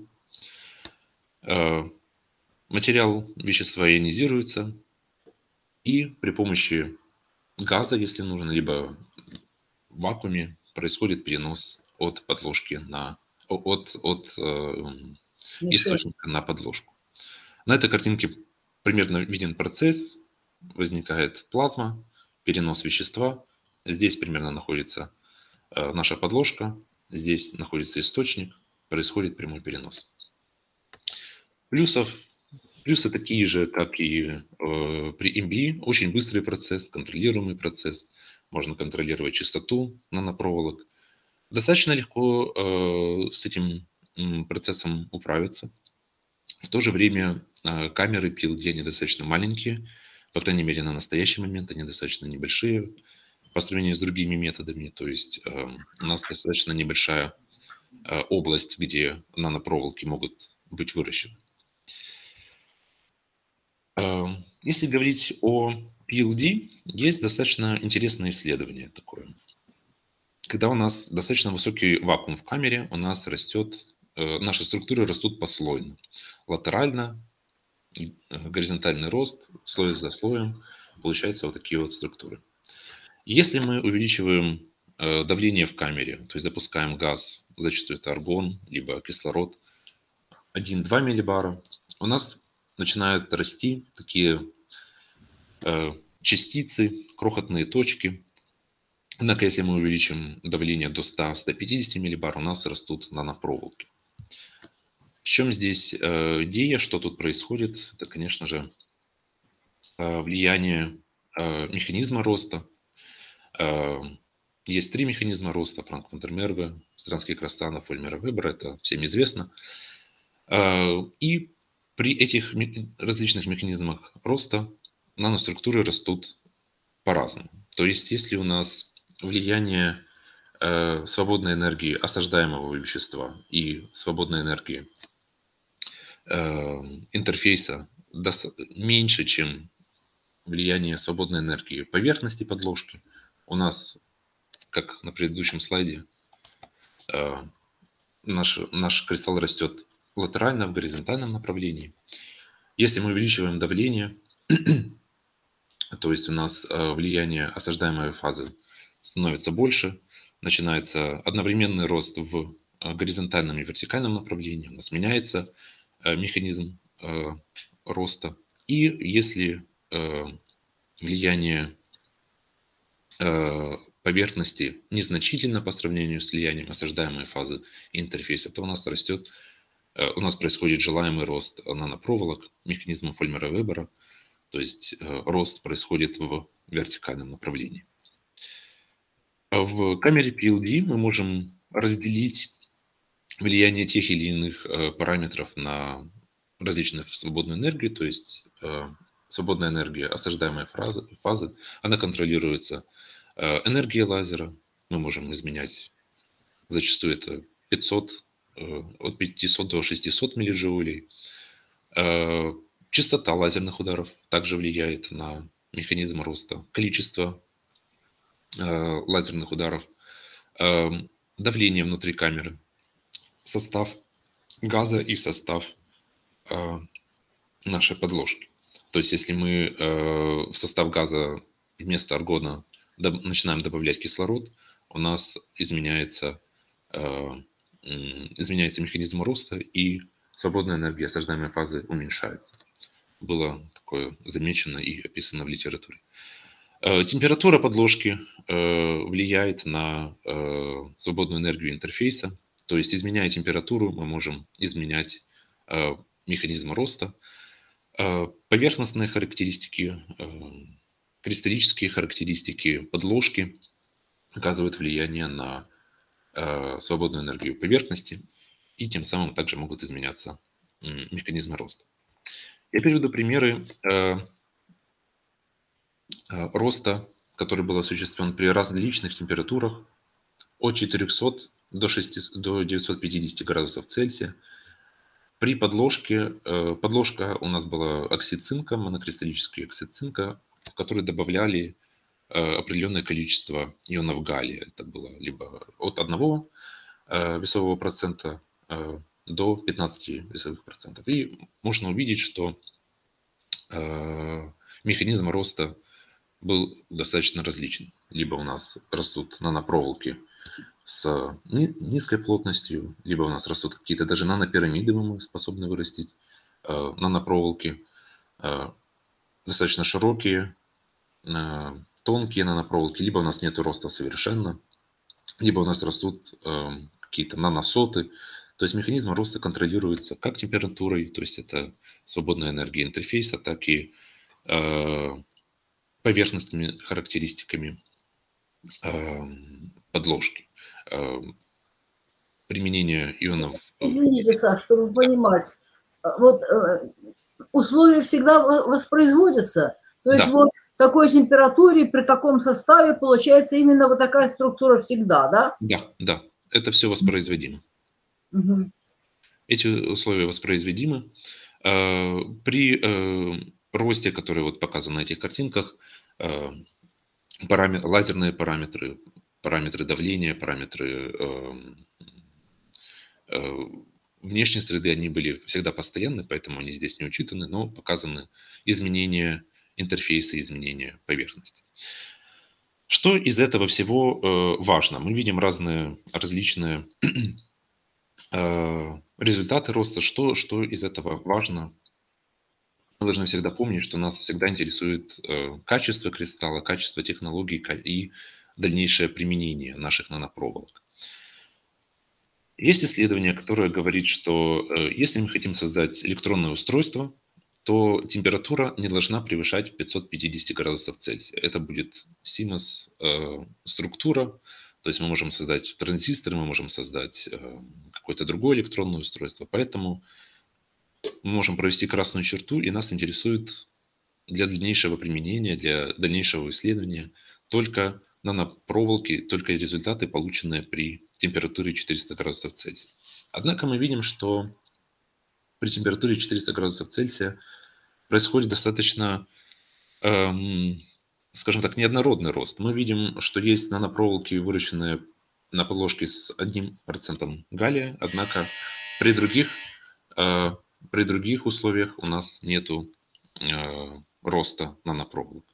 [SPEAKER 2] Э, материал вещества ионизируется, и при помощи газа, если нужно, либо в вакууме, происходит перенос от подложки на от, от э, источника на подложку. На этой картинке примерно виден процесс. Возникает плазма, перенос вещества. Здесь примерно находится э, наша подложка. Здесь находится источник. Происходит прямой перенос. Плюсов, плюсы такие же, как и э, при эм би и. Очень быстрый процесс, контролируемый процесс. Можно контролировать частоту нанопроволок. Достаточно легко э, с этим э, процессом управиться. В то же время э, камеры пи эл ди, они достаточно маленькие, по крайней мере на настоящий момент они достаточно небольшие по сравнению с другими методами. То есть э, у нас достаточно небольшая э, область, где нанопроволоки могут быть выращены. Э, если говорить о пи эл ди, есть достаточно интересное исследование такое. Когда у нас достаточно высокий вакуум в камере, у нас растет, э, наши структуры растут послойно. Латерально, э, горизонтальный рост, слой за слоем, получаются вот такие вот структуры. Если мы увеличиваем э, давление в камере, то есть запускаем газ, зачастую это аргон, либо кислород, один-два миллибара, у нас начинают расти такие э, частицы, крохотные точки. Однако, если мы увеличим давление до ста - ста пятидесяти миллибар, у нас растут нанопроволоки. В чем здесь э, идея, что тут происходит? Это, конечно же, э, влияние э, механизма роста. Э, есть три механизма роста: Франк фон дер Мерве, Странский Крастанов, Вольмера Вебера, это всем известно. Э, и при этих различных механизмах роста наноструктуры растут по-разному. То есть, если у нас влияние э, свободной энергии осаждаемого вещества и свободной энергии э, интерфейса меньше, чем влияние свободной энергии поверхности подложки, у нас, как на предыдущем слайде, э, наш, наш кристалл растет латерально в горизонтальном направлении. Если мы увеличиваем давление, то есть у нас э, влияние осаждаемой фазы становится больше, начинается одновременный рост в горизонтальном и вертикальном направлении, у нас меняется э, механизм э, роста. И если э, влияние э, поверхности незначительно по сравнению с влиянием осаждаемой фазы интерфейса, то у нас растет, э, у нас происходит желаемый рост нанопроволок механизмом Фольмера-Вебера, то есть э, рост происходит в вертикальном направлении. В камере пи эл ди мы можем разделить влияние тех или иных параметров на различную свободную энергию, то есть свободная энергия осаждаемой фазы, фазы, она контролируется энергией лазера. Мы можем изменять, зачастую это пятьсот, от пятисот до шестисот миллиджоулей. Частота лазерных ударов также влияет на механизм роста. Количество лазерных ударов, давление внутри камеры, состав газа и состав нашей подложки. То есть, если мы в состав газа вместо аргона начинаем добавлять кислород, у нас изменяется, изменяется механизм роста, и свободная энергия осаждаемой фазы уменьшается. Было такое замечено и описано в литературе. Температура подложки влияет на свободную энергию интерфейса. То есть, изменяя температуру, мы можем изменять механизм роста. Поверхностные характеристики, кристаллические характеристики подложки оказывают влияние на свободную энергию поверхности, и тем самым также могут изменяться механизмы роста. Я приведу примеры роста, который был осуществлен при различных температурах от четырёхсот до девятисот пятидесяти градусов Цельсия. При подложке, подложка у нас была оксид цинка, монокристаллический оксид цинка, в который добавляли определенное количество ионов галлия. Это было либо от одного весового процента до пятнадцати весовых процентов. И можно увидеть, что механизм роста был достаточно различен. Либо у нас растут нанопроволоки с низкой плотностью, либо у нас растут какие-то даже нанопирамиды, мы способны вырастить, нанопроволоки достаточно широкие, тонкие нанопроволоки, либо у нас нет роста совершенно, либо у нас растут какие-то наносоты. То есть механизм роста контролируется как температурой, то есть это свободная энергия интерфейса, так и поверхностными характеристиками подложки. Применение ионов...
[SPEAKER 3] Извините, Саш, чтобы понимать, вот условия всегда воспроизводятся, то есть да. Вот в такой температуре, при таком составе получается именно вот такая структура всегда, да?
[SPEAKER 2] Да, да, это все воспроизводимо.
[SPEAKER 3] Угу.
[SPEAKER 2] Эти условия воспроизводимы. При росте, который вот показан на этих картинках, параметры, лазерные параметры, параметры давления, параметры э, э, внешней среды, они были всегда постоянны, поэтому они здесь не учитаны, но показаны изменения интерфейса, изменения поверхности. Что из этого всего э, важно? Мы видим разные различные э, результаты роста. Что, что из этого важно? Мы должны всегда помнить, что нас всегда интересует э, качество кристалла, качество технологий и дальнейшее применение наших нанопроволок. Есть исследование, которое говорит, что э, если мы хотим создать электронное устройство, то температура не должна превышать пятьсот пятьдесят градусов Цельсия. Это будет симос э, структура, то есть мы можем создать транзисторы, мы можем создать э, какое-то другое электронное устройство. Поэтому мы можем провести красную черту, и нас интересует для дальнейшего применения, для дальнейшего исследования только нанопроволоки, только результаты, полученные при температуре четыреста градусов Цельсия. Однако мы видим, что при температуре четыреста градусов Цельсия происходит достаточно, эм, скажем так, неоднородный рост. Мы видим, что есть нанопроволоки, выращенные на подложке с одним процентом галлия, однако при других э, При других условиях у нас нет э, роста нанопроволок.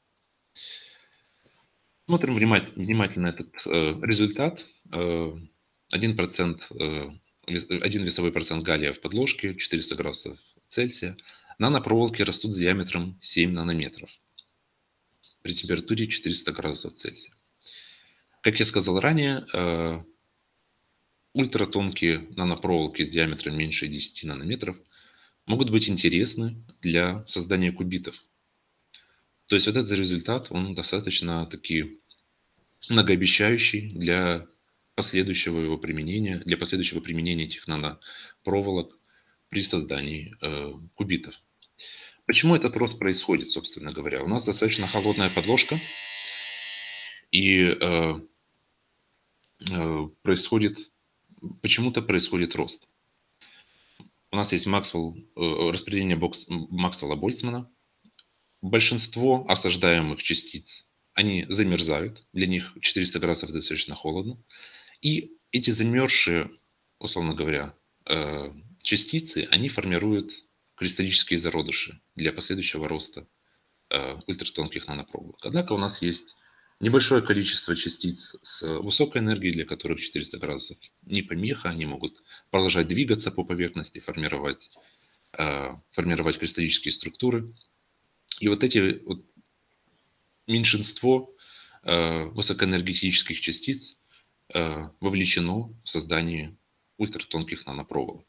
[SPEAKER 2] Смотрим внимательно этот э, результат. Э, один процент, э, один весовой процент галлия в подложке, четыреста градусов Цельсия. Нанопроволоки растут с диаметром семь нанометров при температуре четыреста градусов Цельсия. Как я сказал ранее, э, ультратонкие нанопроволоки с диаметром меньше десяти нанометров могут быть интересны для создания кубитов. То есть вот этот результат, он достаточно таки многообещающий для последующего его применения, для последующего применения этих нанопроволок при создании э, кубитов. Почему этот рост происходит, собственно говоря? У нас достаточно холодная подложка, и э, э, происходит, почему-то происходит рост. У нас есть Максвелл, э, распределение бокс, Максвелла-Больцмана. Большинство осаждаемых частиц, они замерзают, для них четыреста градусов достаточно холодно. И эти замерзшие, условно говоря, э, частицы, они формируют кристаллические зародыши для последующего роста э, ультратонких нанопроволок. Однако у нас есть небольшое количество частиц с высокой энергией, для которых четыреста градусов не помеха, они могут продолжать двигаться по поверхности, формировать, э, формировать кристаллические структуры. И вот эти вот меньшинство э, высокоэнергетических частиц э, вовлечено в создание ультратонких нанопроволок.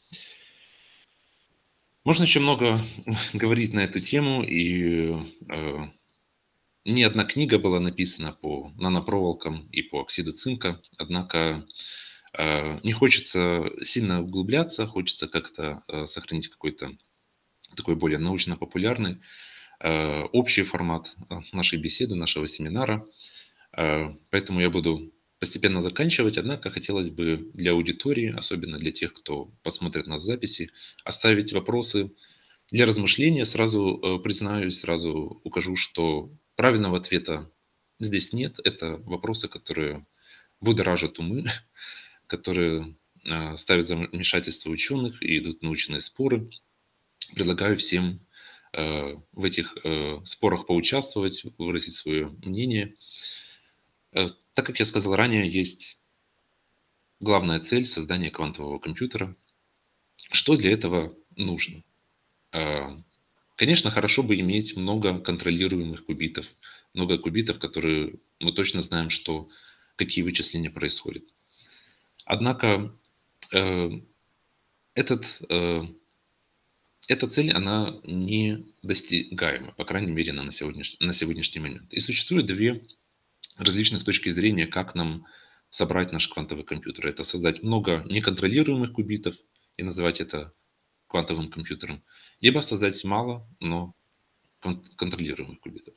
[SPEAKER 2] Можно еще много говорить на эту тему, и э, не одна книга была написана по нанопроволокам и по оксиду цинка, однако э, не хочется сильно углубляться, хочется как-то э, сохранить какой-то такой более научно-популярный э, общий формат нашей беседы, нашего семинара. Э, поэтому я буду постепенно заканчивать, однако хотелось бы для аудитории, особенно для тех, кто посмотрит нас в записи, оставить вопросы для размышления. Сразу э, признаюсь, сразу укажу, что правильного ответа здесь нет. Это вопросы, которые будоражат умы, которые э, ставят за вмешательство ученых и идут научные споры. Предлагаю всем э, в этих э, спорах поучаствовать, выразить свое мнение. Э, так как я сказал ранее, есть главная цель создания квантового компьютера. Что для этого нужно? Э, конечно, хорошо бы иметь много контролируемых кубитов, много кубитов, которые мы точно знаем, что, какие вычисления происходят. Однако э, этот... Э, Эта цель, она не достигаема, по крайней мере, на сегодняшний, на сегодняшний момент. И существует две различных точки зрения, как нам собрать наш квантовый компьютер. Это создать много неконтролируемых кубитов и называть это квантовым компьютером, либо создать мало, но контролируемых кубитов.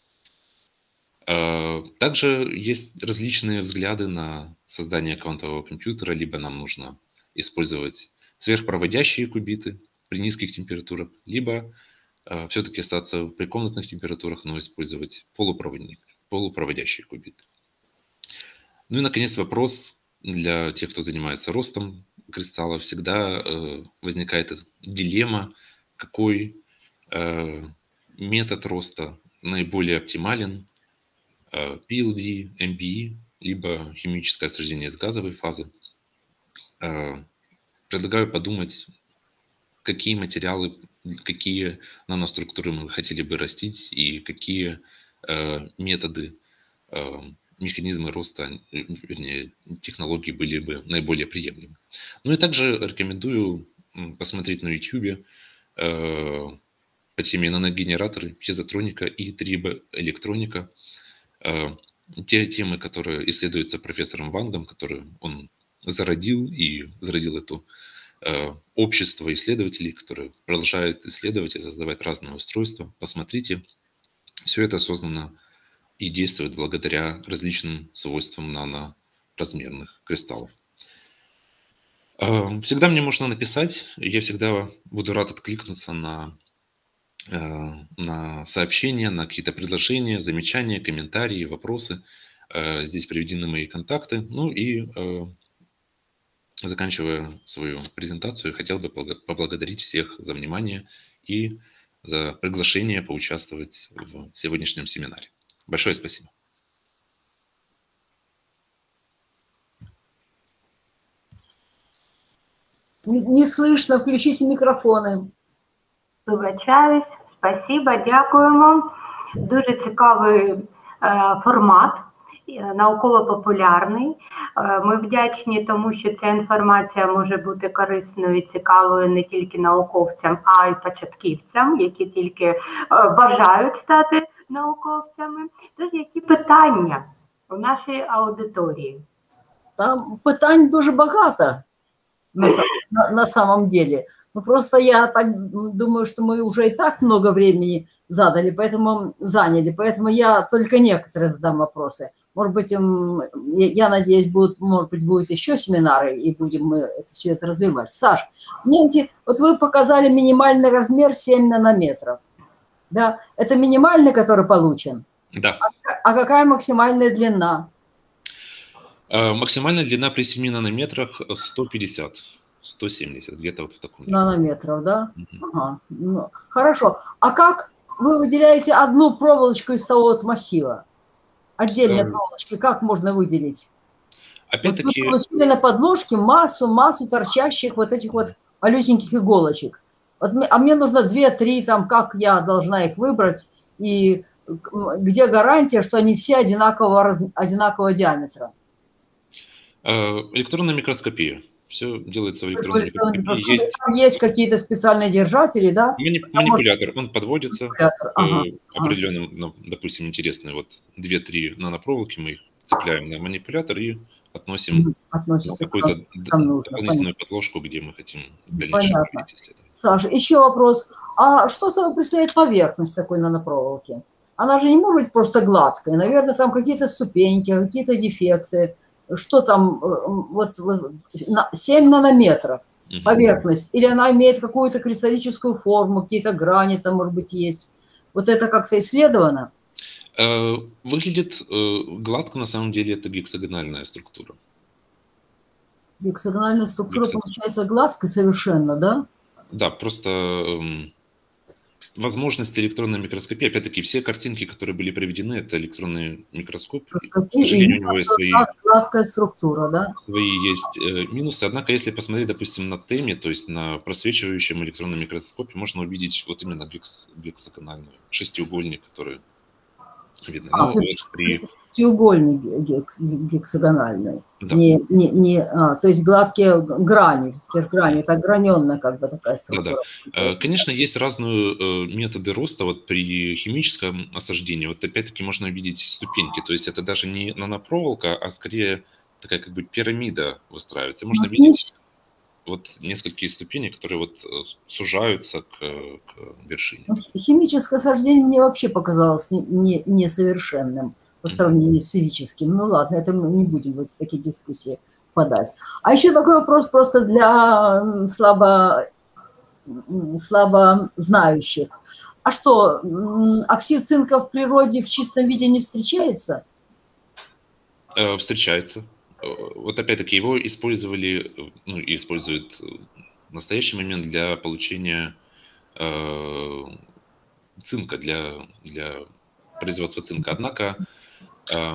[SPEAKER 2] Также есть различные взгляды на создание квантового компьютера, либо нам нужно использовать сверхпроводящие кубиты при низких температурах, либо э, все-таки остаться при комнатных температурах, но использовать полупроводник, полупроводящие кубиты. Ну и, наконец, вопрос для тех, кто занимается ростом кристалла. Всегда э, возникает дилемма, какой э, метод роста наиболее оптимален, э, пи эл ди, эм би и, либо химическое осаждение с газовой фазы. Э, предлагаю подумать, какие материалы, какие наноструктуры мы хотели бы растить и какие э, методы, э, механизмы роста, вернее, технологий были бы наиболее приемлемы. Ну и также рекомендую посмотреть на YouTube э, по теме наногенераторы, пьезотроника и триботэлектроника. Э, те темы, которые исследуются профессором Вангом, которые он зародил и зародил эту общество исследователей, которые продолжают исследовать и создавать разные устройства. Посмотрите, все это создано и действует благодаря различным свойствам наноразмерных кристаллов. Всегда мне можно написать, я всегда буду рад откликнуться на, на сообщения, на какие-то предложения, замечания, комментарии, вопросы. Здесь приведены мои контакты. Ну и заканчивая свою презентацию, хотел бы поблагодарить всех за внимание и за приглашение поучаствовать в сегодняшнем семинаре. Большое спасибо.
[SPEAKER 3] Не, не слышно, включите мікрофони.
[SPEAKER 1] Вибачаюсь, спасибо, дякуємо. Дуже цікавий е, формат, науково-популярний. Ми вдячні тому, що ця інформація може бути корисною і цікавою не тільки науковцям, а й початківцям, які тільки бажають стати науковцями. Тож, які питання у нашій аудиторії?
[SPEAKER 3] там питань дуже багато на, на, на самом деле. Ну, просто я так думаю, что мы уже и так много времени задали, поэтому заняли, поэтому я только некоторые задам вопросы. Может быть, я надеюсь, будут, может быть, будут еще семинары, и будем мы это, все это развивать. Саш, мне, вот вы показали минимальный размер семь нанометров. Да? Это минимальный, который получен?
[SPEAKER 2] Да.
[SPEAKER 3] А, а какая максимальная длина?
[SPEAKER 2] Максимальная длина при семи нанометрах сто пятьдесят. сто семьдесят, где-то вот в таком.
[SPEAKER 3] Нанометров, да? Угу. Ага. Ну, хорошо. А как вы выделяете одну проволочку из того вот массива? Отдельные э... проволочки, как можно выделить?
[SPEAKER 2] Опять-таки...
[SPEAKER 3] Вот вы получили на подложке массу, массу торчащих вот этих вот малюсеньких иголочек. Вот, а мне нужно две-три, там, как я должна их выбрать, и где гарантия, что они все одинакового, раз... одинакового диаметра?
[SPEAKER 2] Электронная микроскопия. Все делается в электронной микроскопии.
[SPEAKER 3] Есть, есть какие-то специальные держатели, да?
[SPEAKER 2] Манипулятор, может... он подводится
[SPEAKER 3] Манипулятор. Ага.
[SPEAKER 2] определенным, ну, допустим, интересные вот две-три нанопроволоки, мы их цепляем на манипулятор и относим
[SPEAKER 3] Относится
[SPEAKER 2] на какую-то дополнительную подложку, где мы хотим в дальнейшем проводить исследование.
[SPEAKER 3] Саша, еще вопрос. А что собой представляет поверхность такой нанопроволоки? Она же не может быть просто гладкой. Наверное, там какие-то ступеньки, какие-то дефекты. Что там, вот, вот семь нанометров поверхность, или она имеет какую-то кристаллическую форму, какие-то грани там, может быть, есть. Вот это как-то исследовано?
[SPEAKER 2] Выглядит гладко, на самом деле это гексагональная структура.
[SPEAKER 3] Гексагональная структура Гексаг... получается гладкой совершенно, да?
[SPEAKER 2] Да, просто возможности электронной микроскопии, опять-таки, все картинки, которые были приведены, это электронный микроскоп. К сожалению, у него есть свои,
[SPEAKER 3] гладкая структура, да?
[SPEAKER 2] Свои есть минусы. Однако, если посмотреть, допустим, на теме, то есть на просвечивающем электронном микроскопе, можно увидеть вот именно гекс, гексагональную, шестиугольник, который видно.
[SPEAKER 3] А,
[SPEAKER 2] ну, вот при...
[SPEAKER 3] Шестиугольник гекс, гексагональный.
[SPEAKER 2] Да.
[SPEAKER 3] Не, не, не, а, то есть гладкие грани, грани, это ограненная как бы такая структура.
[SPEAKER 2] Да, да. Конечно, есть разные методы роста вот при химическом осаждении. Вот опять-таки можно увидеть ступеньки, то есть это даже не нанопроволока, а скорее такая как бы пирамида выстраивается. Можно
[SPEAKER 3] ну,
[SPEAKER 2] видеть вот несколько ступеней, которые вот сужаются к, к вершине.
[SPEAKER 3] Химическое осаждение мне вообще показалось не, несовершенным по сравнению с физическим. Ну ладно, это мы не будем вот в такие дискуссии впадать. А еще такой вопрос просто для слабо, слабо знающих. А что, оксид цинка в природе в чистом виде не встречается?
[SPEAKER 2] Встречается. Вот опять-таки его использовали, ну, и используют в настоящий момент для получения э, цинка, для, для производства цинка. Однако э,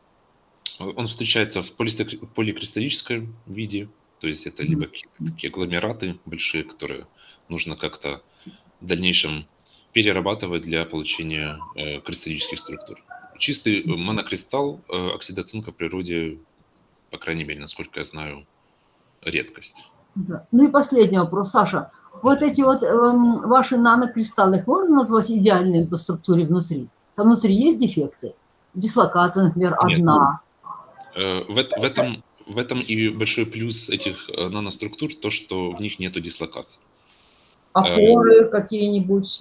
[SPEAKER 2] он встречается в поликристаллическом виде, то есть это либо какие-то такие агломераты большие, которые нужно как-то в дальнейшем перерабатывать для получения э, кристаллических структур. Чистый монокристалл э, оксида цинка в природе, по крайней мере, насколько я знаю, редкость.
[SPEAKER 3] Да. Ну и последний вопрос, Саша. Вот эти вот э, ваши нанокристаллы, их можно назвать идеальными по структуре внутри? Там внутри есть дефекты? Дислокация, например, одна.
[SPEAKER 2] Нет. В, в, этом, в этом и большой плюс этих наноструктур, то, что в них нету дислокации.
[SPEAKER 3] А поры какие-нибудь?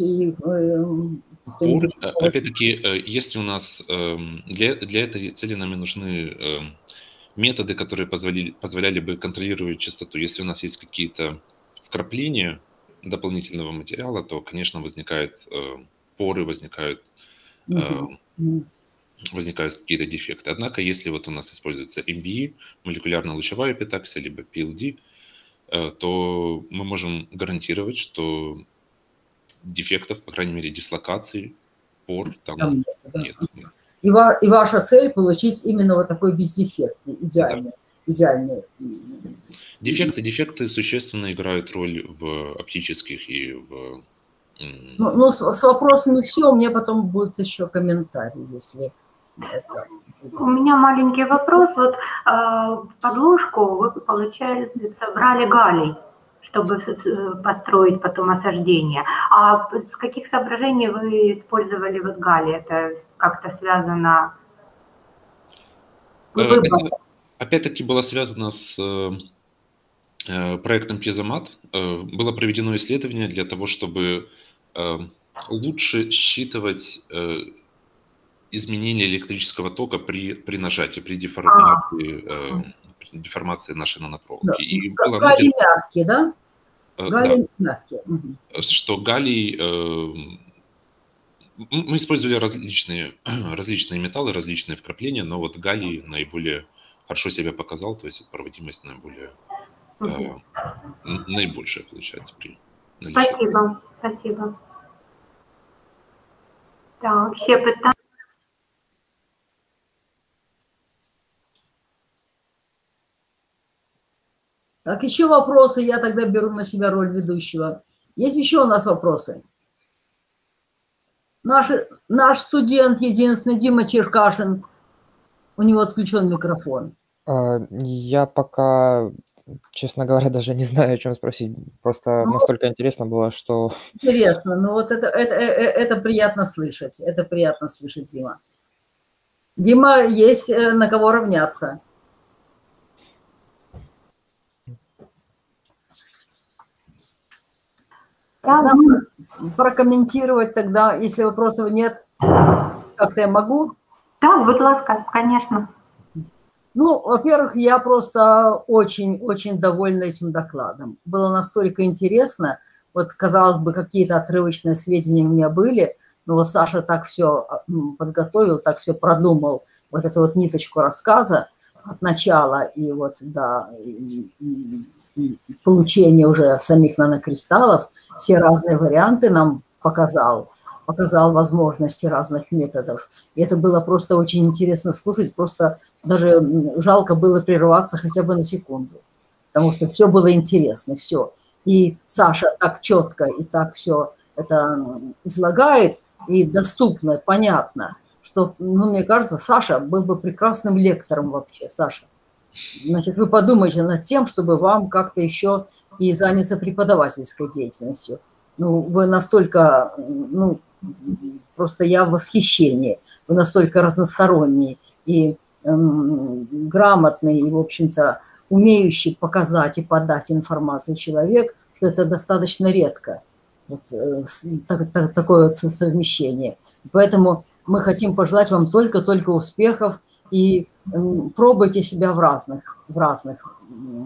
[SPEAKER 2] Поры, опять-таки, если у нас для, для этой цели нам нужны методы, которые позволяли, позволяли бы контролировать частоту. Если у нас есть какие-то вкрапления дополнительного материала, то, конечно, возникают э, поры, возникают, э, возникают какие-то дефекты. Однако, если вот у нас используется эм би и, молекулярно-лучевая эпитаксия, либо пи эл ди, э, то мы можем гарантировать, что дефектов, по крайней мере, дислокации, пор там, там нет. нет да.
[SPEAKER 3] И, ва, и ваша цель получить именно вот такой бездефектный, идеальный. Да. идеальный.
[SPEAKER 2] Дефекты, дефекты существенно играют роль в оптических и в...
[SPEAKER 3] Ну, ну с, с вопросами все, у меня потом будут еще комментарии, если это...
[SPEAKER 1] У меня маленький вопрос. Вот э, подложку вы, получается, брали галлий, чтобы построить потом осаждение. А с каких соображений вы использовали вот галлий? Это как-то связано...
[SPEAKER 2] Это, опять-таки была связана с проектом Пьезомат. Было проведено исследование для того, чтобы лучше считывать изменение электрического тока при, при нажатии, при деформации, э, деформации нашей нанопроволоки.
[SPEAKER 3] Да.
[SPEAKER 2] И
[SPEAKER 3] было галлий много... мягкий, да?
[SPEAKER 2] Э,
[SPEAKER 3] галлий
[SPEAKER 2] да.
[SPEAKER 3] мягкий. Угу.
[SPEAKER 2] Что галлий... Э, мы использовали различные, различные металлы, различные вкрапления, но вот галлий наиболее хорошо себя показал, то есть проводимость наиболее, угу. э, наибольшая получается при наличии.
[SPEAKER 1] Спасибо, спасибо. Так, ще питання.
[SPEAKER 3] Так, еще вопросы, я тогда беру на себя роль ведущего. Есть еще у нас вопросы? Наш, наш студент единственный, Дима Черкашин, у него отключен микрофон.
[SPEAKER 4] Я пока, честно говоря, даже не знаю, о чем спросить. Просто ну, настолько интересно было, что...
[SPEAKER 3] Интересно, ну вот это, это, это приятно слышать, это приятно слышать, Дима. Дима, есть на кого равняться. Да, прокомментировать тогда, если вопросов нет, как-то я могу?
[SPEAKER 1] Да, будь ласка, конечно.
[SPEAKER 3] Ну, во-первых, я просто очень-очень довольна этим докладом. Было настолько интересно. Вот, казалось бы, какие-то отрывочные сведения у меня были, но вот Саша так все подготовил, так все продумал, вот эту вот ниточку рассказа от начала и вот до... И, и, получение уже самих нанокристаллов, все разные варианты нам показал, показал возможности разных методов. И это было просто очень интересно слушать, просто даже жалко было прерваться хотя бы на секунду, потому что все было интересно, все. И Саша так четко и так все это излагает, и доступно, понятно, что, ну, мне кажется, Саша был бы прекрасным лектором вообще, Саша. Значит, вы подумайте над тем, чтобы вам как-то еще и заняться преподавательской деятельностью. Ну, вы настолько, ну, просто я в восхищении. Вы настолько разносторонний и эм, грамотный, и, в общем-то, умеющий показать и подать информацию человек, что это достаточно редко. Вот, э, так, так, такое вот совмещение. Поэтому мы хотим пожелать вам только-только успехов и пробуйте себя в разных, в разных,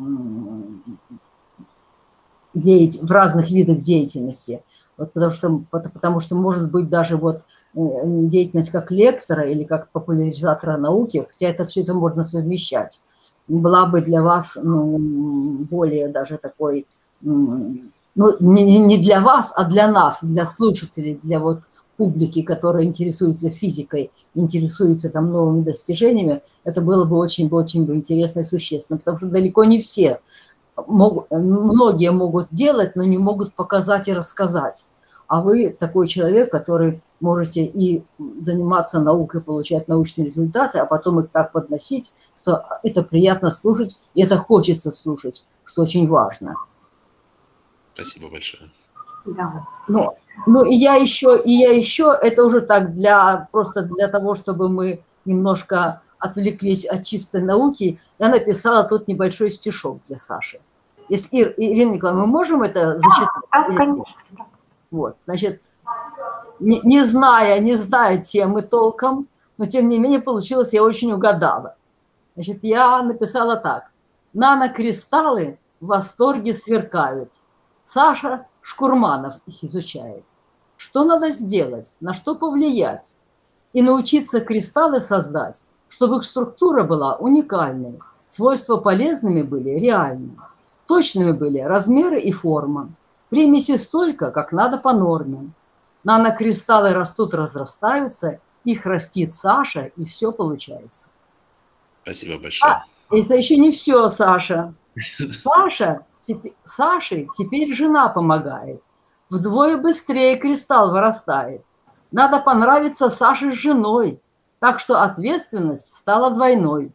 [SPEAKER 3] в разных видах деятельности. Вот потому, что, потому что, может быть, даже вот деятельность как лектора или как популяризатора науки, хотя это все это можно совмещать, была бы для вас, ну, более даже такой, ну, не, не для вас, а для нас, для слушателей, для вот публики, которая интересуется физикой, интересуется там новыми достижениями, это было бы очень-очень интересно и существенно, потому что далеко не все, могут, многие могут делать, но не могут показать и рассказать. А вы такой человек, который можете и заниматься наукой, получать научные результаты, а потом их так подносить, что это приятно слушать, и это хочется слушать, что очень важно.
[SPEAKER 2] Спасибо большое.
[SPEAKER 3] Да. Но, ну и я еще, и я еще, это уже так для, просто для того, чтобы мы немножко отвлеклись от чистой науки, я написала тут небольшой стишок для Саши. Если, Ир, Ирина Николаевна, мы можем это зачитать?
[SPEAKER 1] Да, конечно.
[SPEAKER 3] Вот, значит, не, не зная, не зная темы толком, но тем не менее получилось, я очень угадала. Значит, я написала так. Нанокристаллы в восторге сверкают. Саша Шкурманов их изучает. Что надо сделать, на что повлиять? И научиться кристаллы создать, чтобы их структура была уникальной, свойства полезными были реальными, точными были размеры и форма, примеси столько, как надо по норме. Нанокристаллы растут, разрастаются, их растит Саша, и все получается.
[SPEAKER 2] Спасибо большое.
[SPEAKER 3] А, это еще не все, Саша. Саша... Саше теперь жена помогает. Вдвое быстрее кристалл вырастает. Надо понравиться Саше с женой, так что ответственность стала двойной.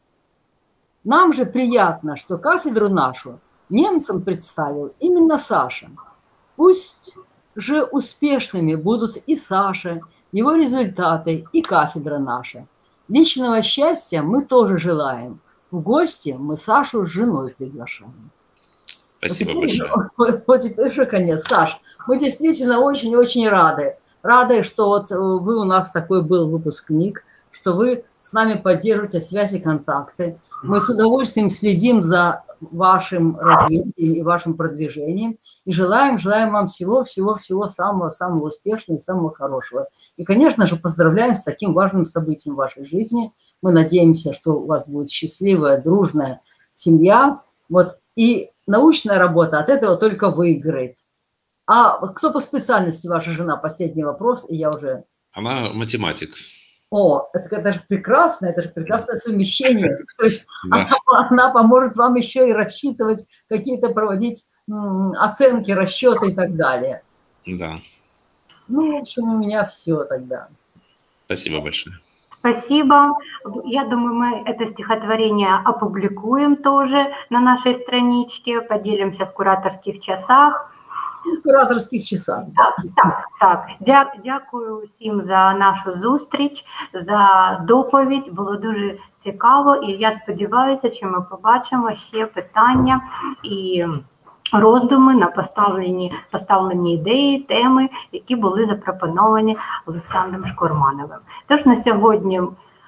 [SPEAKER 3] Нам же приятно, что кафедру нашу немцам представил именно Саша. Пусть же успешными будут и Саша, его результаты, и кафедра наша. Личного счастья мы тоже желаем. в гости мы Сашу с женой приглашаем.
[SPEAKER 2] Спасибо
[SPEAKER 3] вот теперь,
[SPEAKER 2] большое.
[SPEAKER 3] Вот, вот теперь же конец. Саш, мы действительно очень-очень рады. Рады, что вот вы у нас такой был выпускник, что вы с нами поддерживаете связи, контакты. Мы с удовольствием следим за вашим развитием и вашим продвижением. И желаем, желаем вам всего-всего-всего самого-самого успешного и самого хорошего. И, конечно же, поздравляем с таким важным событием в вашей жизни. Мы надеемся, что у вас будет счастливая, дружная семья. Вот. И научная работа от этого только выиграет. А кто по специальности ваша жена? Последний вопрос, и я уже...
[SPEAKER 2] Она математик.
[SPEAKER 3] О, это, это же прекрасно, это же прекрасное совмещение. То есть
[SPEAKER 2] Да.
[SPEAKER 3] она, она поможет вам еще и рассчитывать, какие-то проводить м, оценки, расчеты и так далее.
[SPEAKER 2] Да.
[SPEAKER 3] Ну, в общем, у меня все тогда.
[SPEAKER 2] Спасибо большое.
[SPEAKER 1] Спасибо. Я думаю, мы это стихотворение опубликуем тоже на нашей страничке, поделимся в кураторских часах.
[SPEAKER 3] В кураторських часах.
[SPEAKER 1] Так, так, так. Дя, дякую всім за нашу зустріч, за доповідь. Було дуже цікаво, і я сподіваюся, що ми побачимо ще питання і роздуми на поставлені, поставлені ідеї, теми, які були запропоновані Олександром Шкурмановим. Тож на сьогодні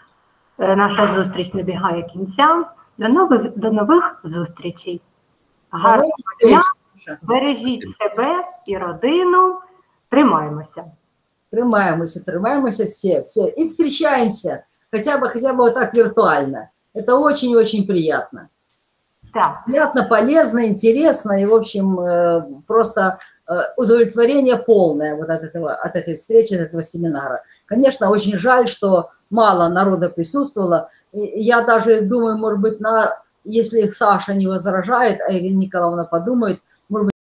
[SPEAKER 1] наша зустріч набігає кінця. До нових, до нових зустрічей. Гарного дня. Бережіть себе і родину. Тримаємося.
[SPEAKER 3] Тримаємося, тримаємося все, все. И встречаемся, хотя бы, хотя бы вот так виртуально. Это очень-очень приятно.
[SPEAKER 1] Так.
[SPEAKER 3] Приятно, полезно, интересно и, в общем, просто удовлетворение полное вот от, этого, от этой встречи, от этого семинара. Конечно, очень жаль, что мало народа присутствовало. И я даже думаю, может быть, на, если Саша не возражает, а Ирина Николаевна подумает, может быть,